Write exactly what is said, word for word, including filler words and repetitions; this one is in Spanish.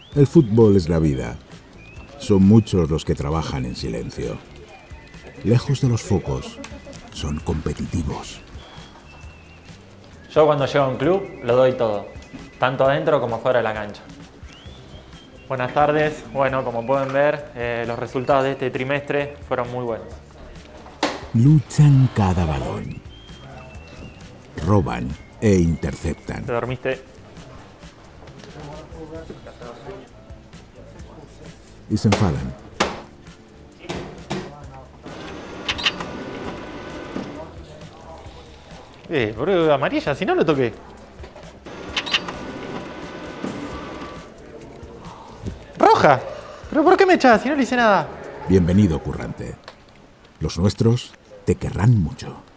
El fútbol es la vida. Son muchos los que trabajan en silencio. Lejos de los focos, son competitivos. Yo cuando llego a un club lo doy todo, tanto adentro como fuera de la cancha. Buenas tardes. Bueno, como pueden ver, eh, los resultados de este trimestre fueron muy buenos. Luchan cada balón. Roban e interceptan. ¿Te dormiste? Y se enfadan. Eh, bro, amarilla, si no lo toqué. ¡Roja! ¿Pero por qué me echás si no le hice nada? Bienvenido, currante. Los nuestros te querrán mucho.